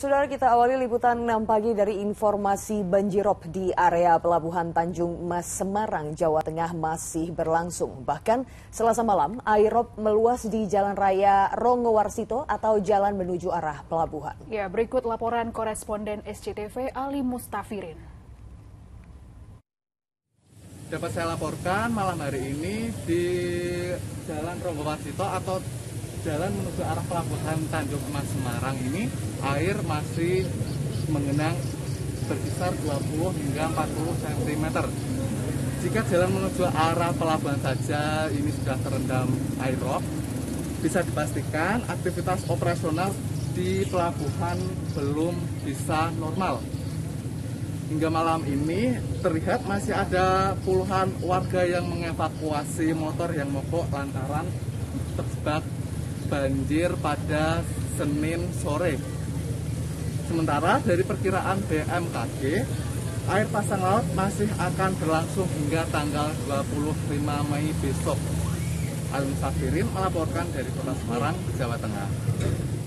Saudara, kita awali liputan 6 pagi dari informasi banjirop di area Pelabuhan Tanjung Mas Semarang, Jawa Tengah masih berlangsung. Bahkan Selasa malam, airop meluas di Jalan Raya Rongowarsito atau jalan menuju arah pelabuhan. Ya, berikut laporan koresponden SCTV Ali Mustafirin. Dapat saya laporkan malam hari ini di Jalan Rongowarsito atau jalan menuju arah Pelabuhan Tanjung Mas Semarang ini air masih mengenang berkisar 20 hingga 40 cm. Jika jalan menuju arah pelabuhan saja ini sudah terendam airop, bisa dipastikan aktivitas operasional di pelabuhan belum bisa normal. Hingga malam ini terlihat masih ada puluhan warga yang mengevakuasi motor yang mogok lantaran terjebak banjir pada Senin sore. Sementara dari perkiraan BMKG, air pasang laut masih akan berlangsung hingga tanggal 25 Mei besok. Ali Mustafirin melaporkan dari Kota Semarang, Jawa Tengah.